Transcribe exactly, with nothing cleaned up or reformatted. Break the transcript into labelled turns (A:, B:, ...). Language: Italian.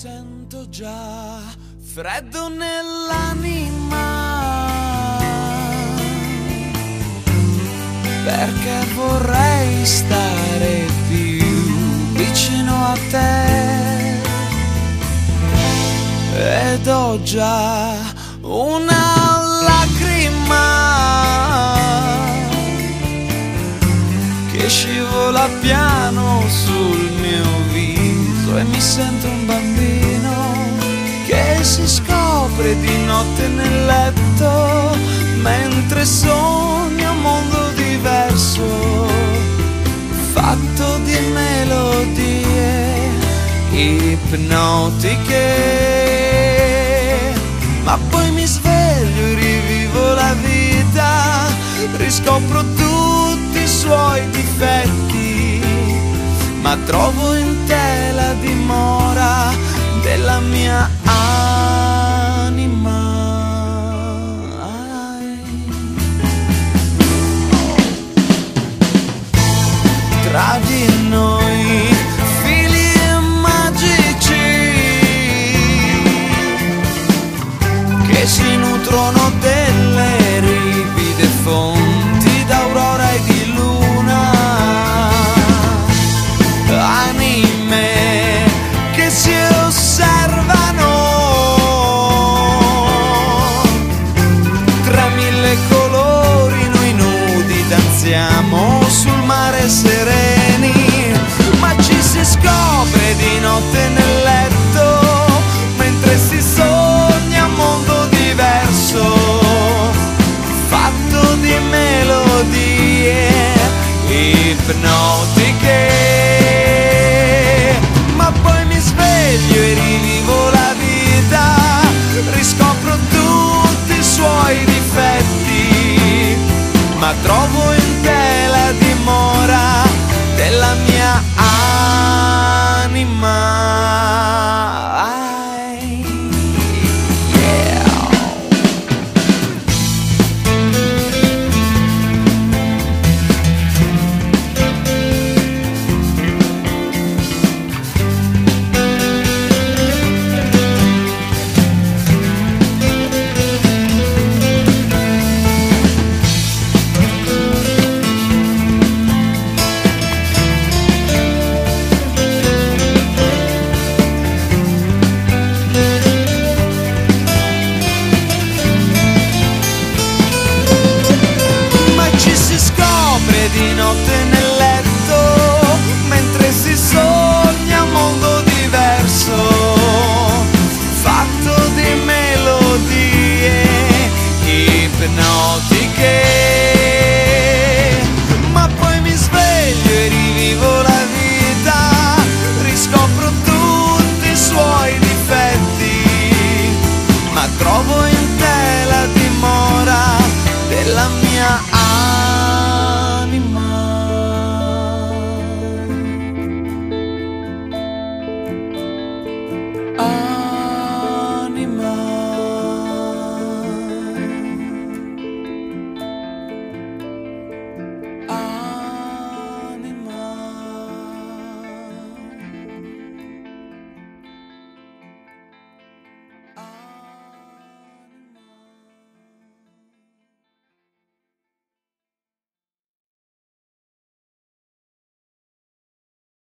A: sento già freddo nell'anima, perché vorrei stare più vicino a te, ed ho già una lacrima che scivola piano sul mio viso, e mi sento un bambino che si scopre di notte nel letto mentre sogna un mondo diverso fatto di melodie ipnotiche. Ma poi mi sveglio e rivivo la vita, riscopro tutti i suoi difetti, ma trovo in te la dimora della mia